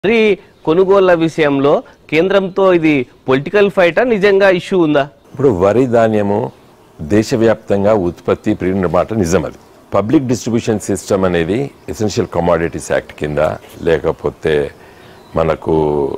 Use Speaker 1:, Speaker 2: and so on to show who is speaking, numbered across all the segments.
Speaker 1: మరి కొనుగోళ్ల విషయంలో కేంద్రంతో ఇది పొలిటికల్ ఫైటా నిజంగా ఇష్యూ ఉందా?
Speaker 2: ఇప్పుడు వరి ధాన్యము దేశవ్యాప్తంగా ఉత్పత్తి పెరిగిన మాట నిజం. అది పబ్లిక్ డిస్ట్రిబ్యూషన్ సిస్టమ్ అనేది ఎసెన్షియల్ కమోడిటీస్ యాక్ట్ కింద లేకపోతే మనకు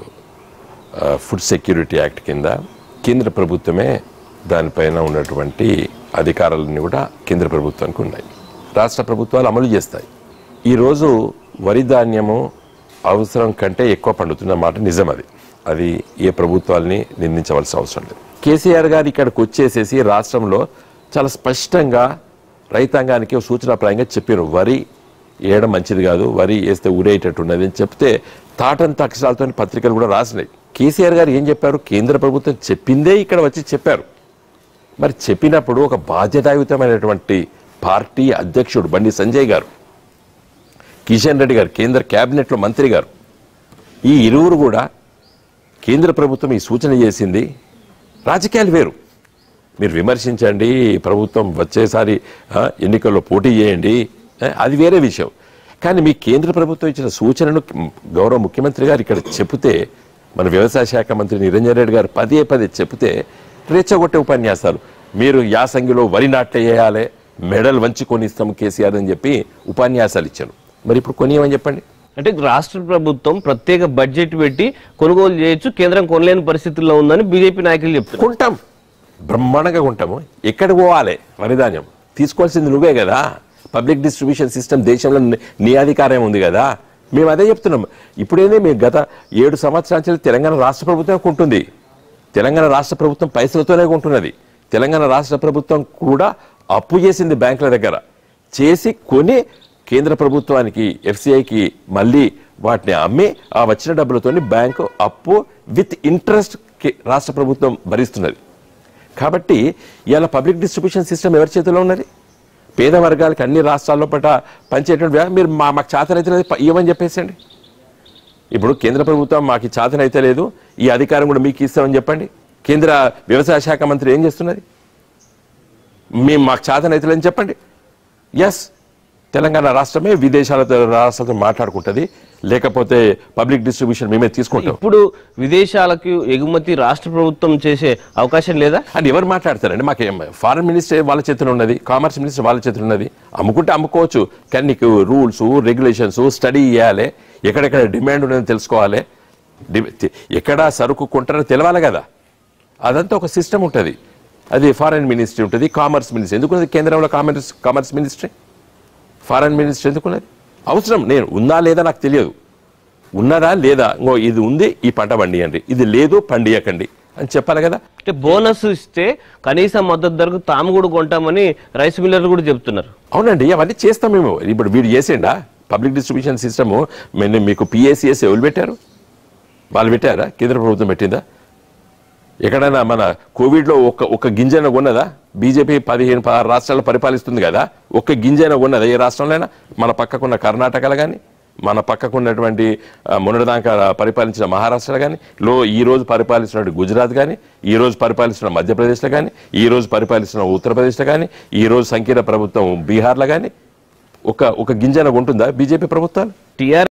Speaker 2: ఫుడ్ సెక్యూరిటీ యాక్ట్ కింద కేంద్ర ప్రభుత్వమే దానిపైన ఉన్నటువంటి అధికారాలన్నీ కూడా కేంద్ర ప్రభుత్వానికి ఉన్నాయి. రాష్ట్ర ప్రభుత్వాలు అమలు చేస్తాయి. ఈరోజు వరి ధాన్యము అవసరం కంటే ఎక్కువ పండుతున్న మాట నిజం. అది ఏ ప్రభుత్వాలని నిందించవలసిన అవసరం లేదు. కేసీఆర్ గారు ఇక్కడికి వచ్చేసేసి రాష్ట్రంలో చాలా స్పష్టంగా రైతాంగానికి సూచనాప్రాయంగా చెప్పారు, వరి వేయడం మంచిది కాదు, వరి వేస్తే ఊరేటట్టు ఉన్నది అని చెప్తే తాటంత అక్షరాలతో పత్రికలు కూడా రాసినాయి. కేసీఆర్ గారు ఏం చెప్పారు? కేంద్ర ప్రభుత్వం చెప్పిందే ఇక్కడ వచ్చి చెప్పారు. మరి చెప్పినప్పుడు ఒక బాధ్యతాయుతమైనటువంటి పార్టీ అధ్యక్షుడు బండి సంజయ్ గారు, కిషన్ రెడ్డి గారు, కేంద్ర కేబినెట్లో మంత్రి గారు, ఈ ఇరువురు కూడా కేంద్ర ప్రభుత్వం ఈ సూచన చేసింది. రాజకీయాలు వేరు, మీరు విమర్శించండి, ప్రభుత్వం వచ్చేసారి ఎన్నికల్లో పోటీ చేయండి, అది వేరే విషయం. కానీ మీ కేంద్ర ప్రభుత్వం ఇచ్చిన సూచనను గౌరవ ముఖ్యమంత్రి గారు ఇక్కడ చెబితే, మన వ్యవసాయ శాఖ మంత్రి నిరంజన్ రెడ్డి గారు పదే పదే చెబితే రెచ్చగొట్టే ఉపన్యాసాలు, మీరు యాసంగిలో వరి నాట్య చేయాలి, మెడల్ వంచి కొనిస్తాం కేసీఆర్ అని చెప్పి ఉపన్యాసాలు ఇచ్చారు. మరి ఇప్పుడు కొనియమని చెప్పండి.
Speaker 1: అంటే రాష్ట్ర ప్రభుత్వం ప్రత్యేక బడ్జెట్ పెట్టి కొనుగోలు చేయొచ్చు, కేంద్రం కొనలేని పరిస్థితుల్లో ఉందని బీజేపీ నాయకులు చెప్తారు.
Speaker 2: కొంటాం, బ్రహ్మాండంగా కొంటాము. ఎక్కడికి పోవాలి? వరిధాన్యం తీసుకోవాల్సింది నువ్వే కదా. పబ్లిక్ డిస్ట్రిబ్యూషన్ సిస్టమ్ దేశంలో నీ అధికారం ఉంది కదా. మేము అదే చెప్తున్నాం. ఇప్పుడేనే మేము గత 7 సంవత్సరాల నుంచి తెలంగాణ రాష్ట్ర ప్రభుత్వం కొంటుంది. తెలంగాణ రాష్ట్ర ప్రభుత్వం పైసలతోనే కొంటున్నది. తెలంగాణ రాష్ట్ర ప్రభుత్వం కూడా అప్పు చేసింది బ్యాంకుల దగ్గర, చేసి కొని కేంద్ర ప్రభుత్వానికి ఎఫ్సిఐకి మళ్ళీ వాటిని అమ్మి ఆ వచ్చిన డబ్బులతో బ్యాంకు అప్పు విత్ ఇంట్రెస్ట్ రాష్ట్ర ప్రభుత్వం భరిస్తున్నది. కాబట్టి ఇవాళ పబ్లిక్ డిస్ట్రిబ్యూషన్ సిస్టమ్ ఎవరి చేతిలో ఉన్నది? పేద వర్గాలకు అన్ని రాష్ట్రాల్లో పట్ల పంచేటువంటి మీరు మాకు చేతనైతే లేదు ఇవ్వమని చెప్పేసండి. ఇప్పుడు కేంద్ర ప్రభుత్వం మాకు చేతనైతే లేదు, ఈ అధికారం కూడా మీకు ఇస్తామని చెప్పండి. కేంద్ర వ్యవసాయ శాఖ మంత్రి ఏం చేస్తున్నది? మేము మాకు చేతనైతే లేదని చెప్పండి. ఎస్, తెలంగాణ రాష్ట్రమే విదేశాలతో రాష్ట్రాలతో మాట్లాడుకుంటుంది, లేకపోతే పబ్లిక్ డిస్ట్రిబ్యూషన్ మేమే తీసుకుంటాం.
Speaker 1: ఇప్పుడు విదేశాలకు ఎగుమతి రాష్ట్ర ప్రభుత్వం చేసే అవకాశం లేదా
Speaker 2: అని ఎవరు మాట్లాడతారండి? మాకు ఫారెన్ మినిస్టర్ వాళ్ళ చేతిలో ఉన్నది, కామర్స్ మినిస్టర్ వాళ్ళ చేతిలో ఉన్నది. అమ్ముకుంటే అమ్ముకోవచ్చు, కానీ నీకు రూల్స్ రెగ్యులేషన్స్ స్టడీ చేయాలి, ఎక్కడెక్కడ డిమాండ్ ఉన్నది తెలుసుకోవాలి, ఎక్కడ సరుకు కొంటారో తెలవాలి కదా. అదంతా ఒక సిస్టమ్ ఉంటుంది. అది ఫారెన్ మినిస్ట్రీ ఉంటుంది, కామర్స్ మినిస్ట్రీ ఎందుకున్నది కేంద్రంలో, కామర్స్ మినిస్ట్రీ, ఫారెన్ మినిస్టర్ ఎందుకున్నది? అవసరం నేను ఉందా లేదా నాకు తెలియదు. ఉన్నదా లేదా, ఇంకో ఇది ఉంది ఈ పంట పండియండి, ఇది లేదు పండియకండి అని చెప్పాలి కదా.
Speaker 1: అంటే బోనస్ ఇస్తే కనీస మద్దతు ధరకు తాము కూడా కొంటామని రైస్ మిల్లర్లు కూడా చెప్తున్నారు.
Speaker 2: అవునండి, అవన్నీ చేస్తాం మేము. ఇప్పుడు వీడు చేసిండా పబ్లిక్ డిస్ట్రిబ్యూషన్ సిస్టము? మీకు పిఏసిఎస్ ఎవరు పెట్టారు? వాళ్ళు పెట్టారా? కేంద్ర ప్రభుత్వం పెట్టిందా? ఎక్కడైనా మన కోవిడ్లో ఒక్క గింజైనా కొన్నదా? బీజేపీ 15-16 రాష్ట్రాలు పరిపాలిస్తుంది కదా, ఒక్క గింజైనా కొన్నదా ఏ రాష్ట్రంలో? మన పక్కకున్న కర్ణాటకలో కానీ, మన పక్కకున్నటువంటి మొన్నటిదాకా పరిపాలించిన మహారాష్ట్రలో కానీ, ఈరోజు పరిపాలిస్తున్న గుజరాత్ కానీ, ఈరోజు పరిపాలిస్తున్న మధ్యప్రదేశ్లో కానీ, ఈరోజు పరిపాలిస్తున్న ఉత్తరప్రదేశ్లో కానీ, ఈరోజు సంకీర్ణ ప్రభుత్వం బీహార్లో కానీ ఒక గింజైనా ఉంటుందా బీజేపీ ప్రభుత్వాలు?